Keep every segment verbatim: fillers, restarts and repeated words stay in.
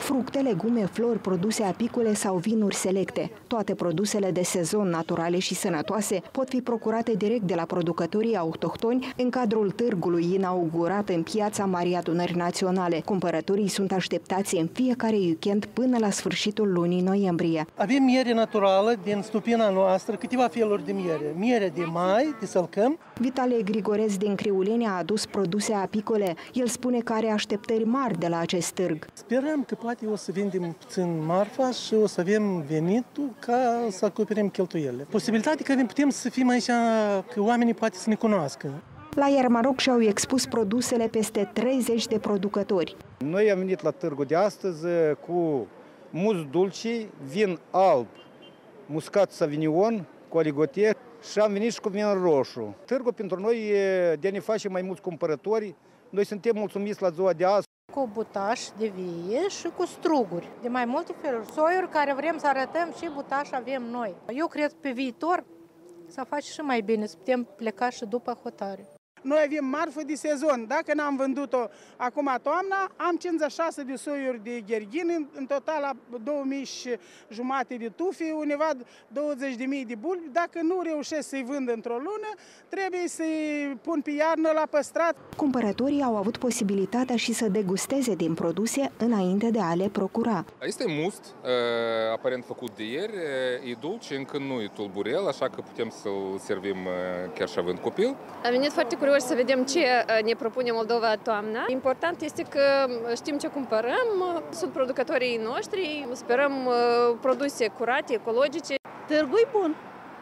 Fructe, legume, flori, produse apicole sau vinuri selecte. Toate produsele de sezon naturale și sănătoase pot fi procurate direct de la producătorii autohtoni în cadrul târgului inaugurat în piața Marii Adunări Naționale. Cumpărătorii sunt așteptați în fiecare weekend până la sfârșitul lunii noiembrie. Avem miere naturală din stupina noastră, câteva feluri de miere. Miere de mai, de sălcăm. Vitalie Grigoreț din Criuleni a adus produse apicole. El spune că are așteptări mari de la acest târg. Sperăm că poate o să vindem puțin marfa și o să avem venitul ca să acoperim cheltuielile. Posibilitatea că avem, putem să fim aici, că oamenii poate să ne cunoască. La Iarmaroc și-au expus produsele peste treizeci de producători. Noi am venit la târgul de astăzi cu mus dulci, vin alb, muscat savignon, coligote și am venit și cu vin roșu. Târgul pentru noi de a ne face mai mulți cumpărători. Noi suntem mulțumiți la ziua de azi. Cu butaș de vie și cu struguri, de mai multe feluri, soiuri care vrem să arătăm și butaș avem noi. Eu cred că pe viitor să face și mai bine, să putem pleca și după hotare. Noi avem marfă de sezon. Dacă n-am vândut-o acum toamna, am cincizeci și șase de soiuri de gherghini, în total la două mii și jumate de tufi, undeva douăzeci de mii de bulbi. Dacă nu reușesc să-i vând într-o lună, trebuie să-i pun pe iarnă la păstrat. Cumpărătorii au avut posibilitatea și să degusteze din produse înainte de a le procura. Este must, aparent făcut de ieri, e dulce, încă nu e tulburel, așa că putem să-l servim chiar și având copil. Am venit foarte curios să vedem ce ne propune Moldova toamna. Important este că știm ce cumpărăm, sunt producătorii noștri, sperăm produse curate, ecologice. Târgul e bun.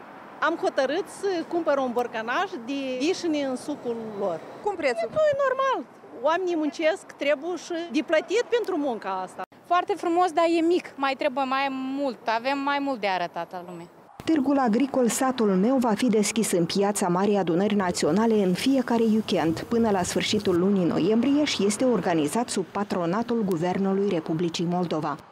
Am hotărât să cumpăr un borcanaj de vișini în sucul lor. Cum prețul? Nu, e normal. Oamenii muncesc, trebuie și de plătit pentru munca asta. Foarte frumos, dar e mic. Mai trebuie mai mult. Avem mai mult de arătat la lume. Târgul agricol Satul Meu va fi deschis în piața Marii Adunări Naționale în fiecare weekend până la sfârșitul lunii noiembrie și este organizat sub patronatul Guvernului Republicii Moldova.